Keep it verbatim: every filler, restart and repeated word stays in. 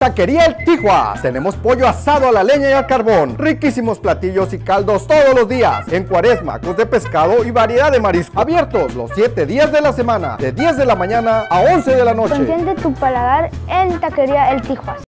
Taquería El Tijuas. Tenemos pollo asado a la leña y al carbón, riquísimos platillos y caldos todos los días. En Cuaresma, tacos de pescado y variedad de marisco. Abiertos los siete días de la semana, de diez de la mañana a once de la noche. Consiente tu paladar en Taquería El Tijuas.